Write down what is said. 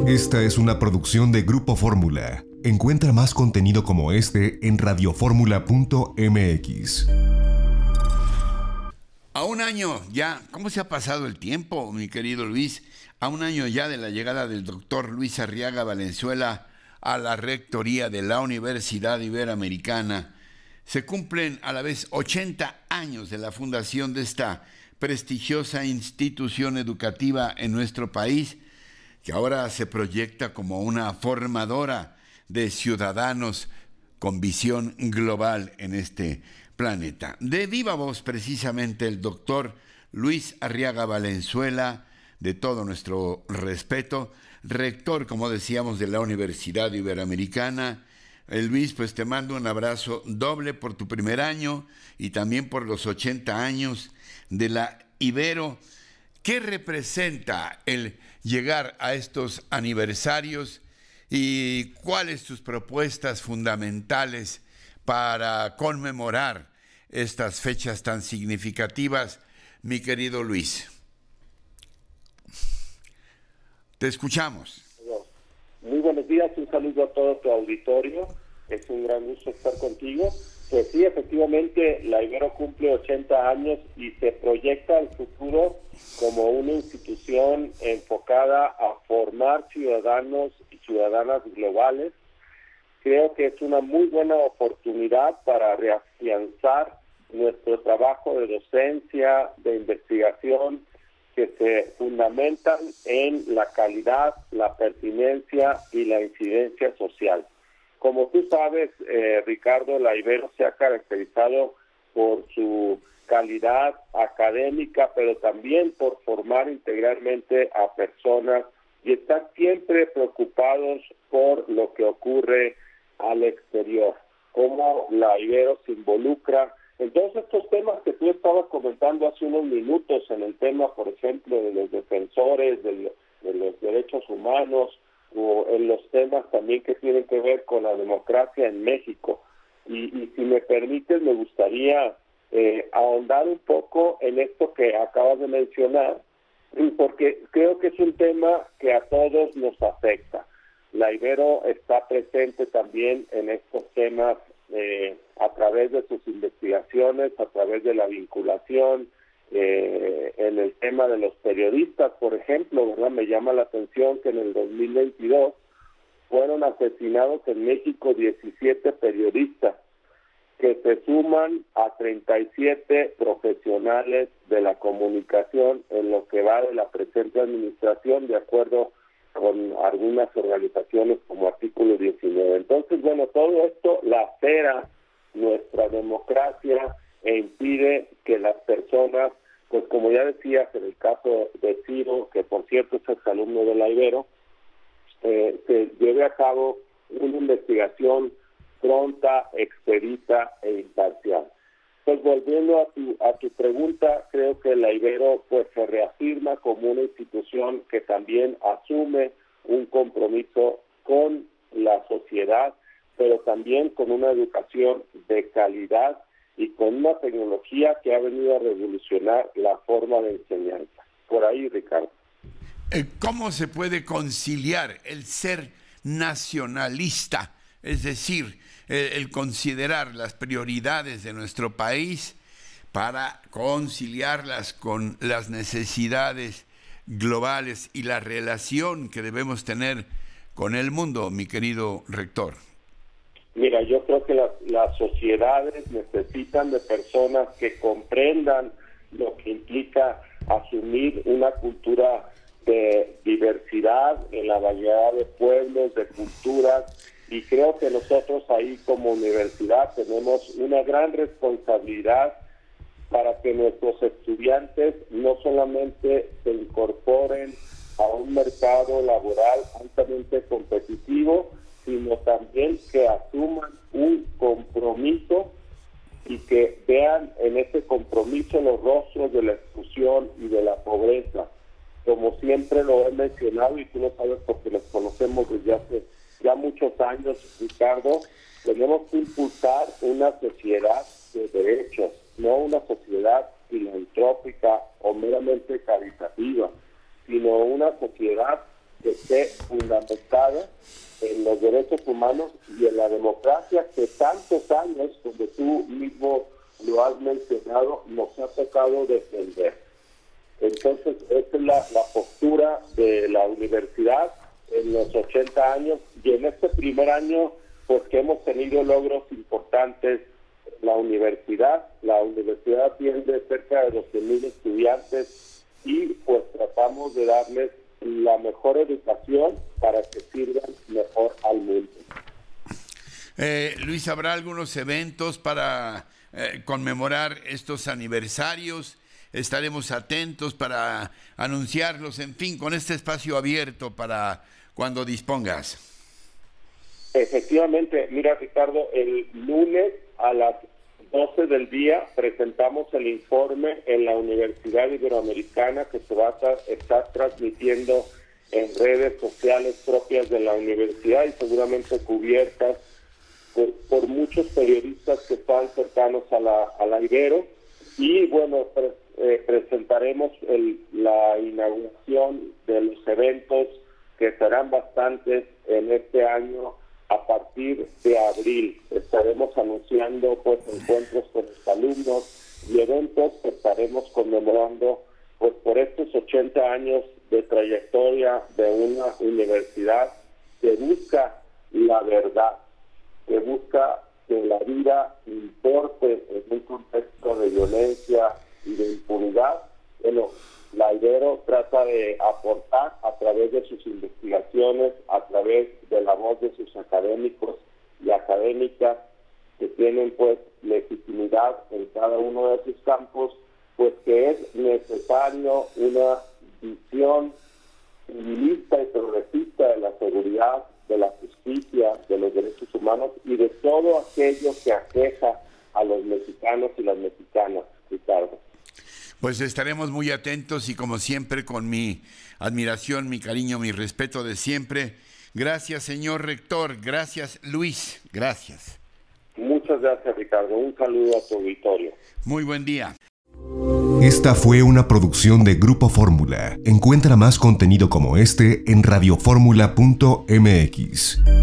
Esta es una producción de Grupo Fórmula. Encuentra más contenido como este en radioformula.mx. A un año ya, ¿cómo se ha pasado el tiempo, mi querido Luis? A un año ya de la llegada del doctor Luis Arriaga Valenzuela a la rectoría de la Universidad Iberoamericana, se cumplen a la vez 80 años de la fundación de esta prestigiosa institución educativa en nuestro país, que ahora se proyecta como una formadora de ciudadanos con visión global en este planeta. De viva voz, precisamente, el doctor Luis Arriaga Valenzuela, de todo nuestro respeto, rector, como decíamos, de la Universidad Iberoamericana. Luis, pues te mando un abrazo doble por tu primer año y también por los 80 años de la Ibero. ¿Qué representa el llegar a estos aniversarios y cuáles sus propuestas fundamentales para conmemorar estas fechas tan significativas, mi querido Luis? Te escuchamos. Muy buenos días, un saludo a todo tu auditorio. Es un gran gusto estar contigo. Pues sí, efectivamente, la Ibero cumple 80 años y se proyecta al futuro como una institución enfocada a formar ciudadanos y ciudadanas globales. Creo que es una muy buena oportunidad para reafianzar nuestro trabajo de docencia, de investigación, que se fundamentan en la calidad, la pertinencia y la incidencia social. Como tú sabes, Ricardo, la Ibero se ha caracterizado por su calidad académica, pero también por formar integralmente a personas y estar siempre preocupados por lo que ocurre al exterior, cómo la Ibero se involucra en todos estos temas que tú estabas comentando hace unos minutos, en el tema, por ejemplo, de los defensores, de los derechos humanos, o en los temas también que tienen que ver con la democracia en México. Y si me permites, me gustaría ahondar un poco en esto que acabas de mencionar, porque creo que es un tema que a todos nos afecta. La Ibero está presente también en estos temas a través de sus investigaciones, a través de la vinculación, en el tema de los periodistas, por ejemplo, ¿verdad? Me llama la atención que en el 2022 fueron asesinados en México 17 periodistas, que se suman a 37 profesionales de la comunicación en lo que va de la presente administración, de acuerdo con algunas organizaciones como Artículo 19. Entonces, bueno, todo esto lacera nuestra democracia e impide que las personas, pues como ya decías, en el caso de Ciro, que por cierto es exalumno de la Ibero, se lleve a cabo una investigación pronta, expedita e imparcial. Pues volviendo a tu pregunta, creo que la Ibero pues se reafirma como una institución que también asume un compromiso con la sociedad, pero también con una educación de calidad y con una tecnología que ha venido a revolucionar la forma de enseñanza. Por ahí, Ricardo. ¿Cómo se puede conciliar el ser nacionalista, es decir, el considerar las prioridades de nuestro país para conciliarlas con las necesidades globales y la relación que debemos tener con el mundo, mi querido rector? Mira, yo creo que las sociedades necesitan de personas que comprendan lo que implica asumir una cultura de diversidad en la variedad de pueblos, de culturas, y creo que nosotros ahí como universidad tenemos una gran responsabilidad para que nuestros estudiantes no solamente se incorporen a un mercado laboral altamente competitivo, sino también que asuman un compromiso y que vean en ese compromiso los rostros de la exclusión y de la pobreza. Como siempre lo he mencionado, y tú lo sabes porque los conocemos desde hace ya muchos años, Ricardo, tenemos que impulsar una sociedad de derechos, no una sociedad filantrópica o meramente caritativa, sino una sociedad que esté fundamentada en los derechos humanos y en la democracia que tantos años, como tú mismo lo has mencionado, nos ha tocado defender. Entonces, esta es la postura de la universidad en los 80 años, y en este primer año, pues que hemos tenido logros importantes. La universidad atiende cerca de 12,000 estudiantes y pues tratamos de darles la mejor educación para que sirvan mejor al mundo. Luis, ¿habrá algunos eventos para conmemorar estos aniversarios? Estaremos atentos para anunciarlos, en fin, con este espacio abierto para cuando dispongas. Efectivamente, mira, Ricardo, el lunes a las 12 del día presentamos el informe en la Universidad Iberoamericana, que se va a estar transmitiendo en redes sociales propias de la universidad y seguramente cubiertas por muchos periodistas que están cercanos a la Ibero. Y bueno, presentaremos la inauguración de los eventos, que serán bastantes en este año. A partir de abril estaremos anunciando pues encuentros con los alumnos y eventos que estaremos conmemorando pues por estos 80 años de trayectoria de una universidad que busca la verdad, que busca que la vida importe en un contexto de violencia y de impunidad. Bueno, la Ibero trata de aportar a través de sus investigaciones, a través de la voz de sus académicos y académicas que tienen pues legitimidad en cada uno de sus campos, pues que es necesario una visión civilista y progresista de la seguridad, de la justicia, de los derechos humanos y de todo aquello que aqueja a los mexicanos y las mexicanas, Ricardo. Pues estaremos muy atentos y como siempre con mi admiración, mi cariño, mi respeto de siempre. Gracias, señor rector. Gracias, Luis. Gracias. Muchas gracias, Ricardo. Un saludo a tu auditorio. Muy buen día. Esta fue una producción de Grupo Fórmula. Encuentra más contenido como este en radioformula.mx.